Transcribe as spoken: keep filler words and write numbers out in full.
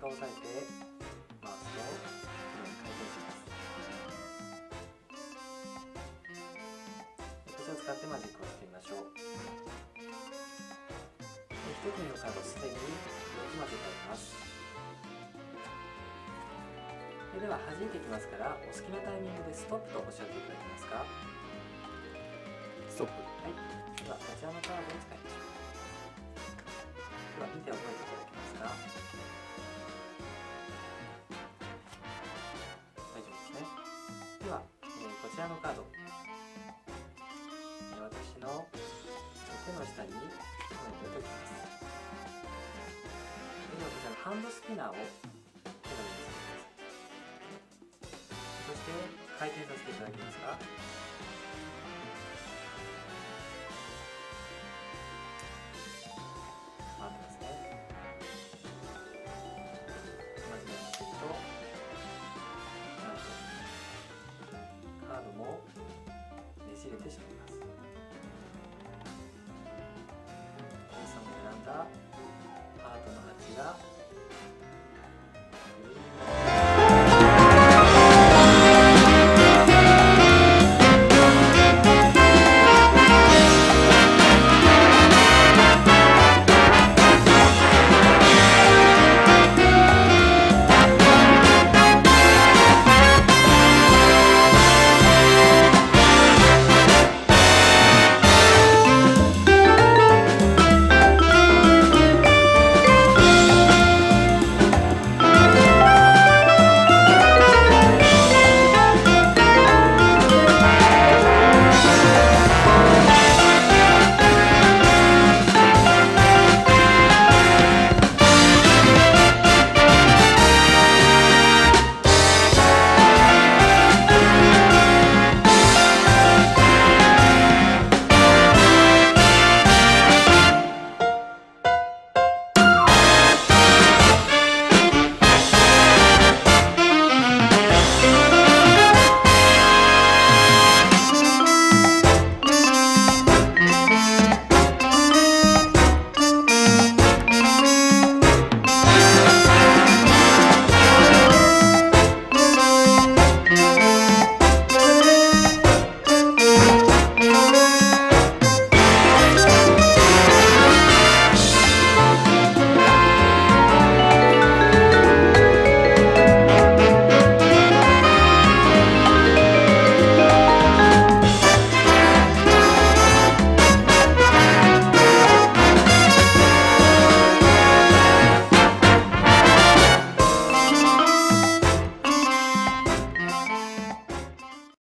回押さえて回すとこのように回転します。こちらを使ってマジックをしてみましょう。ひと組のカードをすでによく混ぜてあります。では弾いていきますから、お好きなタイミングでストップとおっしゃっていただけますか。 ストップ。 はい、ではこちらのカードを使いましょう。では見て覚えていただけますか。大丈夫ですね。では、えー、こちらのカード、私の手の下にこのように置いておきます。ではこちらのハンドスピナーを手の上につけてください。そして回転させていただけますか。